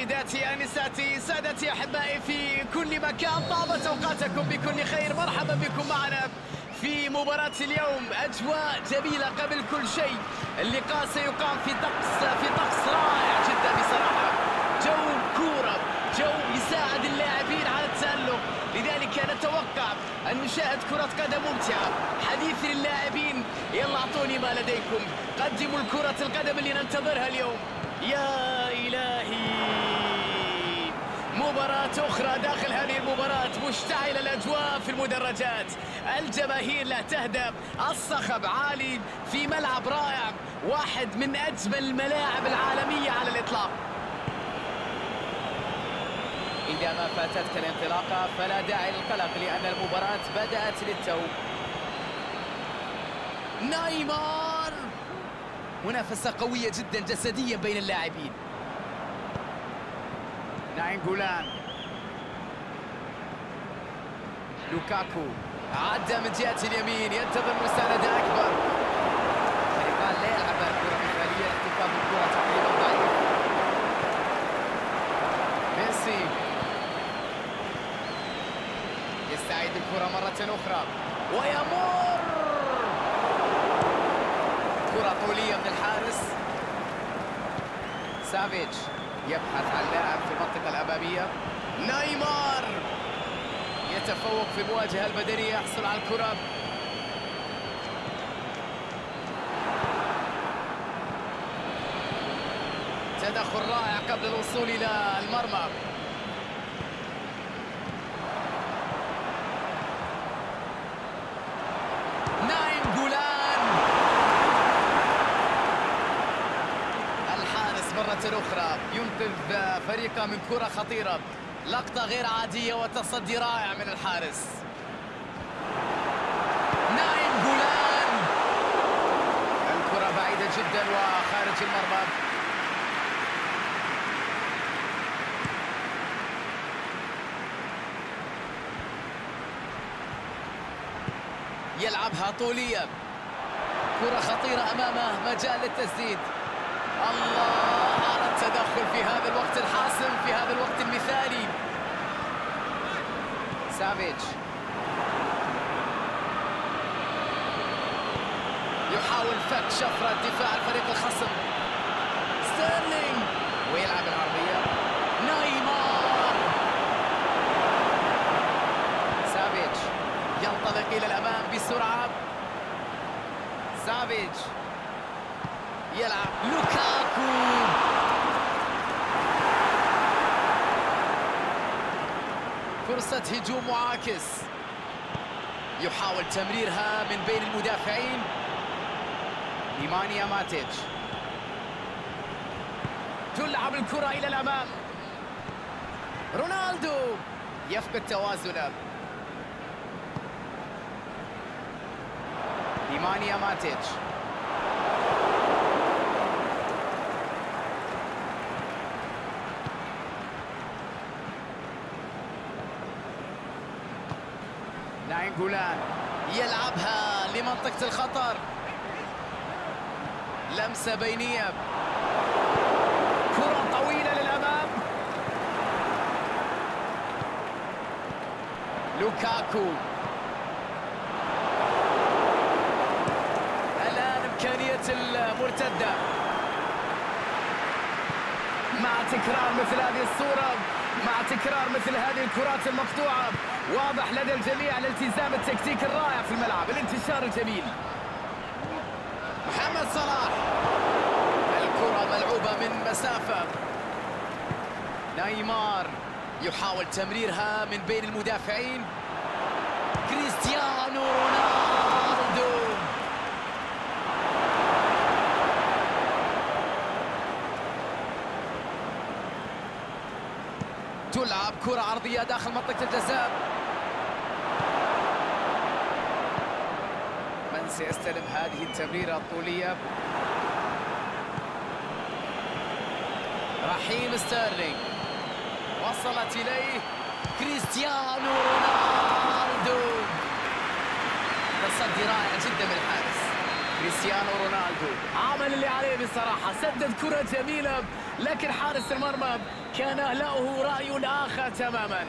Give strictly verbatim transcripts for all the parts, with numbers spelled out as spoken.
سيداتي انساتي سادتي احبائي في كل مكان، طابت اوقاتكم بكل خير. مرحبا بكم معنا في مباراة اليوم. اجواء جميلة قبل كل شيء. اللقاء سيقام في طقس في طقس رائع جدا بصراحة. جو كورة، جو يساعد اللاعبين على التألق، لذلك نتوقع أن نشاهد كرة قدم ممتعة. حديث للاعبين، يلا اعطوني ما لديكم، قدموا الكرة القدم اللي ننتظرها اليوم. يا إلهي، مباراة أخرى داخل هذه المباراة. مشتعلة الأجواء في المدرجات، الجماهير لا تهدأ، الصخب عالي في ملعب رائع، واحد من أجمل الملاعب العالمية على الإطلاق. إذا ما فاتتك الانطلاقة فلا داعي للقلق، لأن المباراة بدأت للتو. نايمار، منافسة قوية جدا جسديا بين اللاعبين. ناينغولان، لوكاكو عدى من جهة اليمين، ينتظر مساندة أكبر. فريقان لا يلعبان كرة مثالية، الاحتفاظ بالكرة تقريبا ضعيف. ميسي يستعيد الكرة مرة أخرى ويمر، كرة طولية من الحارس. سافيتش يبحث عن لاعب في المنطقة الأمامية. نايمار يتفوق في المواجهة البدنية، يحصل على الكرة. تدخل رائع قبل الوصول إلى المرمى. ناينغولان، الحارس مرة أخرى ينقذ فريقه من كرة خطيرة. لقطة غير عادية وتصدي رائع من الحارس. ناينغولان، الكرة بعيدة جدا وخارج المرمى. يلعبها طولية، كرة خطيرة أمامه، مجال للتسديد. الله على التدخل في هذا الوقت الحاسم، في هذا الوقت المثالي. سافيتش يحاول فك شفرة دفاع الفريق الخصم. ستيرلينج ويلعب العرضية. نايمار، سافيتش ينطلق إلى الأمام بسرعة. سافيتش يلعب. لوكاكو فرصة هجوم معاكس، يحاول تمريرها من بين المدافعين. نيمانيا ماتيتش تلعب الكرة إلى الأمام. رونالدو يفقد توازنه. نيمانيا ماتيتش ناينغولان يلعبها لمنطقة الخطر. لمسة بينية، كرة طويلة للأمام. لوكاكو الآن إمكانية المرتدة. مع تكرار مثل هذه الصورة، مع تكرار مثل هذه الكرات المقطوعة، واضح لدى الجميع الالتزام التكتيكي الرائع في الملعب، الانتشار الجميل. محمد صلاح، الكرة ملعوبة من مسافة. نايمار يحاول تمريرها من بين المدافعين. كريستيانو رونالدو تلعب كرة عرضية داخل منطقة الجزاء. من سيستلم هذه التمريرة الطولية؟ رحيم ستيرلينج، وصلت إليه كريستيانو رونالدو. تصدي رائع جدا من الحارس. كريستيانو رونالدو عمل اللي عليه بصراحة، سدد كرة جميلة، لكن حارس المرمى كان له رأي آخر تماما.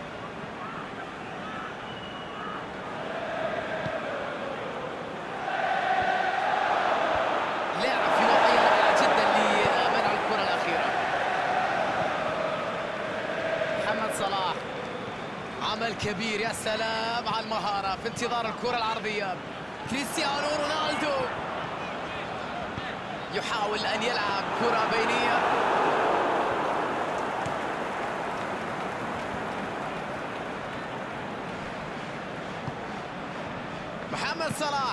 لاعب في وضعية رائعة جدا لمنع الكرة الأخيرة. محمد صلاح عمل كبير، يا سلام على المهارة في انتظار الكرة العرضية. كريستيانو رونالدو يحاول أن يلعب كرة بينية. محمد صلاح،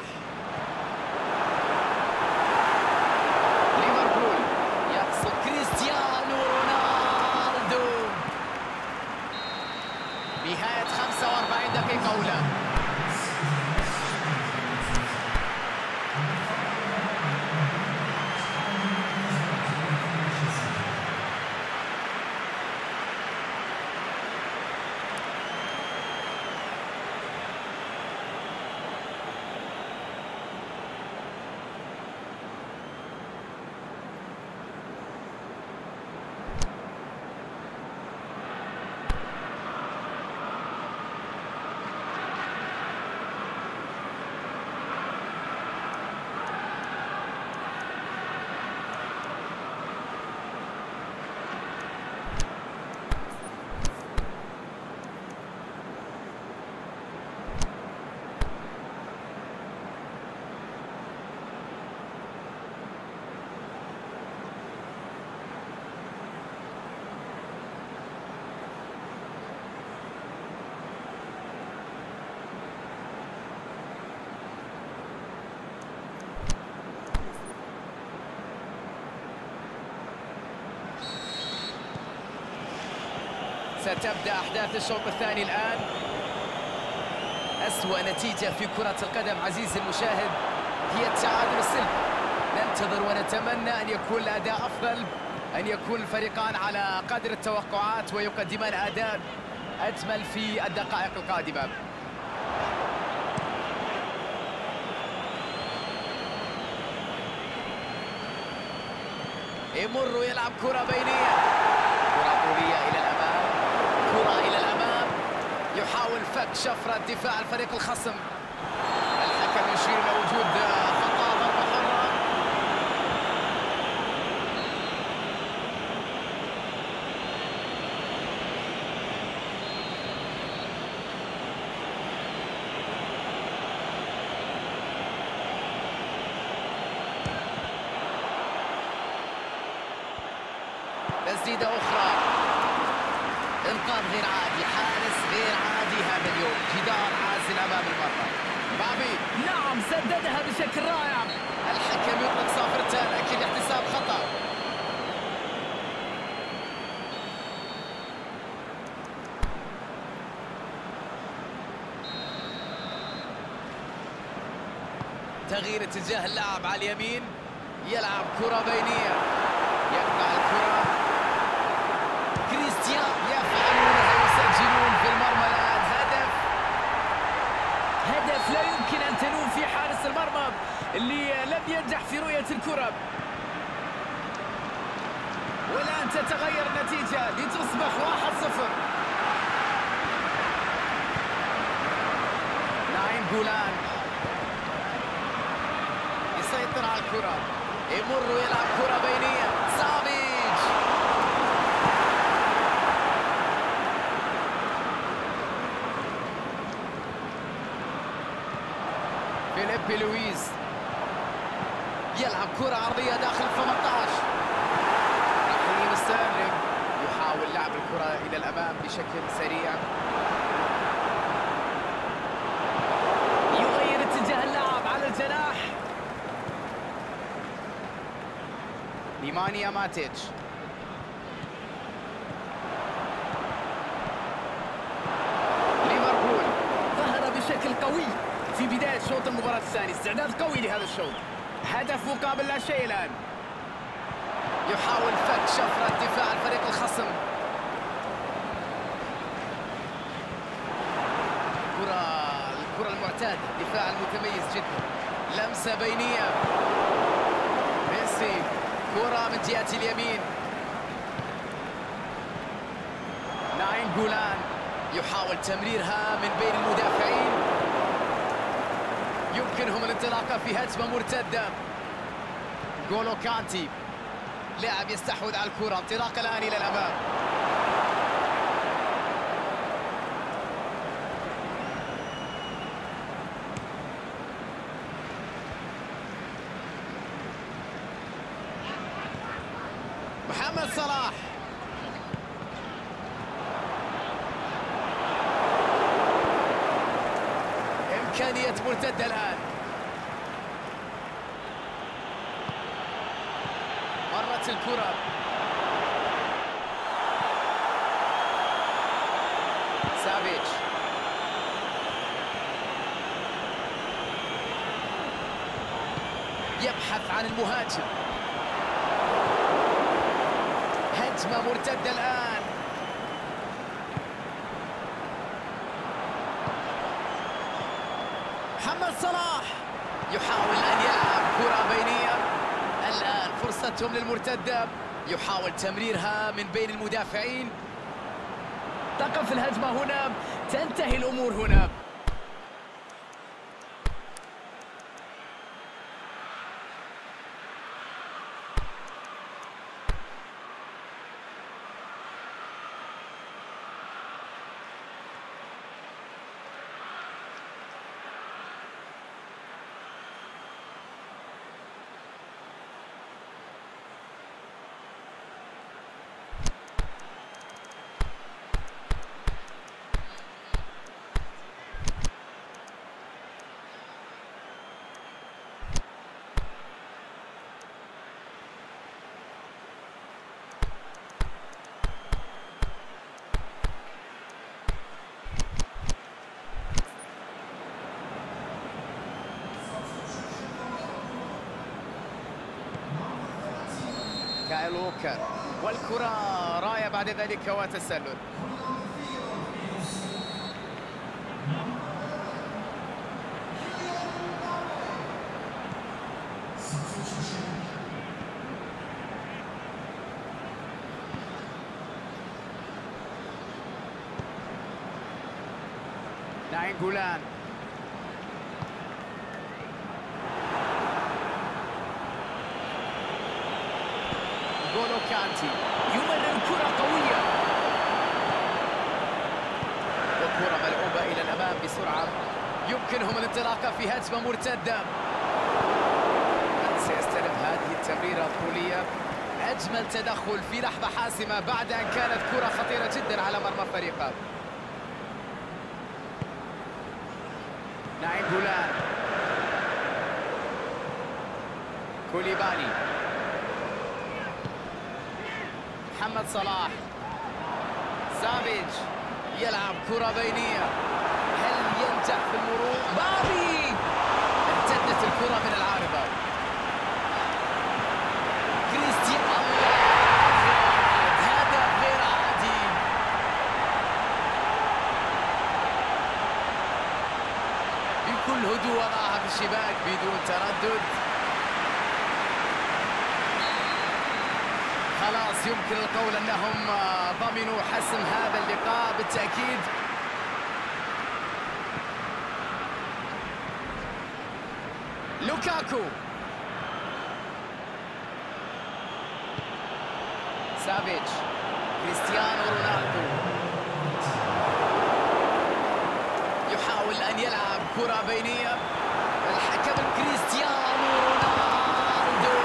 ليفربول يقصد كريستيانو رونالدو. نهاية خمسة وأربعين دقيقة أولى. ستبدأ أحداث الشوط الثاني الآن. أسوأ نتيجة في كرة القدم عزيزي المشاهد هي التعادل السلبي. ننتظر ونتمنى أن يكون الأداء أفضل، أن يكون الفريقان على قدر التوقعات ويقدمان أداء أجمل في الدقائق القادمة. يمر يلعب كرة بينية، كرة طولية إلى الأمام، كرة إلى الأمام، يحاول فك شفرة دفاع الفريق الخصم. الحكم يشير إلى وجود خطأ، ضربة حرة. تسديدة أخرى، إنقاذ غير عادي، حارس غير عادي هذا اليوم، جدار عازل أمام المرمى. بابي نعم سددها بشكل رائع. الحكم يطلق صافرته لكن احتساب خطأ. تغيير اتجاه اللاعب على اليمين، يلعب كرة بينية، يقطع الكرة. كريستيان يفعلونها، يسجلون في المرمى الآن. هدف هدف لا يمكن أن تلوم في حارس المرمى اللي لم ينجح في رؤية الكرة. والآن تتغير النتيجة لتصبح واحد صفر. نايم جولان يسيطر على الكرة، يمر ويلعب كرة بينية. سافيج فيليبي لويس يلعب كرة عرضية داخل ثمانية عشر. رحيم ستيرلينج يحاول لعب الكرة إلى الأمام بشكل سريع، يغير اتجاه اللاعب على الجناح. نيمانيا ماتيتش ليفربول ظهر بشكل قوي في بداية شوط المباراة الثاني، استعداد قوي لهذا الشوط. هدف مقابل لا شيء الآن، يحاول فك شفرة دفاع الفريق الخصم. كرة الكرة المعتادة، دفاع المتميز جدا، لمسة بينية، ميسي، كرة من جهة اليمين، ناينغولان يحاول تمريرها من بين المدافعين، يمكنهم الانطلاقة في هجمة مرتدة. غولو كانتي لاعب يستحوذ على الكرة، انطلاقة الآن إلى الأمام. محمد صلاح، إمكانية مرتدة الآن، مرت الكرة، سافيتش يبحث عن المهاجم، هجمة مرتدة الآن، محمد صلاح يحاول أن يلعب كرة بينية، الآن فرصتهم للمرتدة، يحاول تمريرها من بين المدافعين. تقف الهجمة هنا، تنتهي الأمور هنا. كايل ووكر والكرة راية بعد ذلك وتسلل. ناينغولان غولو كانتي يمرر كرة قوية، وكرة ملعوبة إلى الأمام بسرعة، يمكنهم الانطلاقة في هجمة مرتدة. من سيستلم هذه التمريرة الطولية؟ أجمل تدخل في لحظة حاسمة بعد أن كانت كرة خطيرة جدا على مرمى فريقه. ناينغولان، كوليبالي، محمد صلاح، سافيتش يلعب كرة بينية، هل ينجح في المرور؟ بابي ارتدت الكرة من العارضة، كريستيانو هدف غير عادي، بكل هدوء وضعها في الشباك بدون تردد. خلاص يمكن القول أنهم ضمنوا حسم هذا اللقاء بالتأكيد. لوكاكو، سافيتش، كريستيانو رونالدو يحاول أن يلعب كرة بينية، الحكم كريستيانو رونالدو،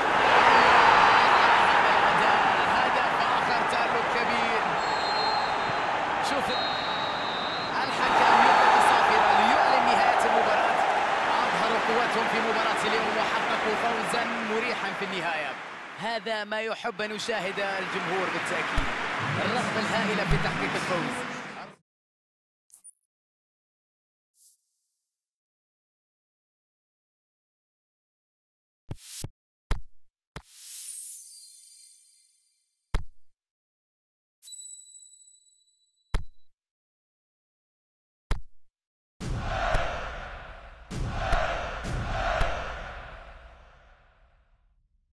هدف آخر تألق كبير. شوف الحكم يطلق الصافرة ليعلن نهاية المباراة، أظهروا قوتهم في مباراة اليوم وحققوا فوزا مريحا في النهاية. هذا ما يحب أن يشاهد الجمهور بالتأكيد، الرغبة الهائلة في تحقيق الفوز.